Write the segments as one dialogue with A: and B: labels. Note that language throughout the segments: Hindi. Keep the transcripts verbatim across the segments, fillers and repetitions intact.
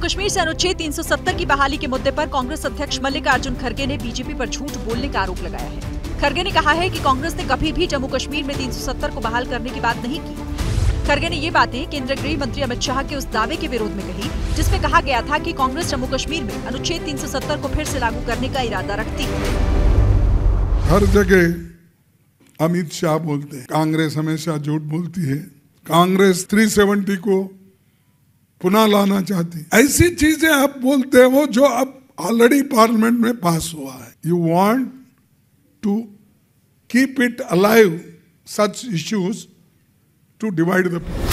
A: कश्मीर से अनुच्छेद तीन सौ सत्तर की बहाली के मुद्दे पर कांग्रेस अध्यक्ष मल्लिकार्जुन खड़गे ने बीजेपी पर झूठ बोलने का आरोप लगाया है। खड़गे ने कहा है कि कांग्रेस ने कभी भी जम्मू कश्मीर में तीन सौ सत्तर को बहाल करने की बात नहीं की। खड़गे ने ये बातें केंद्रीय गृह मंत्री अमित शाह के उस दावे के विरोध में कही जिसमें कहा गया था कि कांग्रेस जम्मू कश्मीर में अनुच्छेद तीन सौ सत्तर को फिर से लागू करने का इरादा रखती है।
B: हर जगह अमित शाह बोलते हैं, कांग्रेस हमेशा झूठ बोलती है। कांग्रेस तीन सौ सत्तर को पुनः लाना चाहती है। ऐसी चीजें आप बोलते हो जो अब ऑलरेडी पार्लियामेंट में पास हुआ है। You want to keep it alive such issues to divide the people.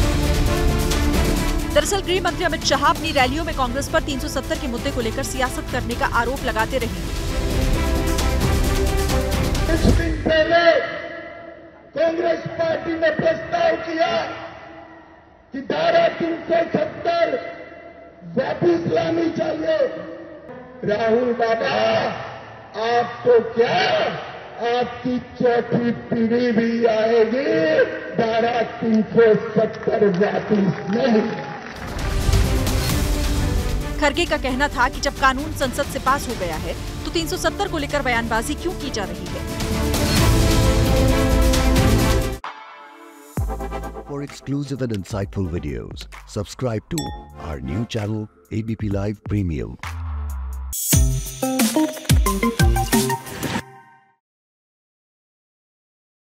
A: दरअसल गृह मंत्री अमित शाह अपनी रैलियों में कांग्रेस पर तीन सौ सत्तर के मुद्दे को लेकर सियासत करने का आरोप लगाते रहे।
C: कुछ दिन पहले कांग्रेस पार्टी ने प्रस्ताव किया कि धारा तीन सौ सत्तर वापिस लानी चाहिए। राहुल बाबा, आपको क्या, आपकी चौथी पीढ़ी भी आएगी, धारा तीन सौ सत्तर वापिस नहीं।
A: खड़गे का कहना था कि जब कानून संसद से पास हो गया है तो तीन सौ सत्तर को लेकर बयानबाजी क्यों की जा रही है।
D: For exclusive and insightful videos, subscribe to our new channel A B P Live Premium.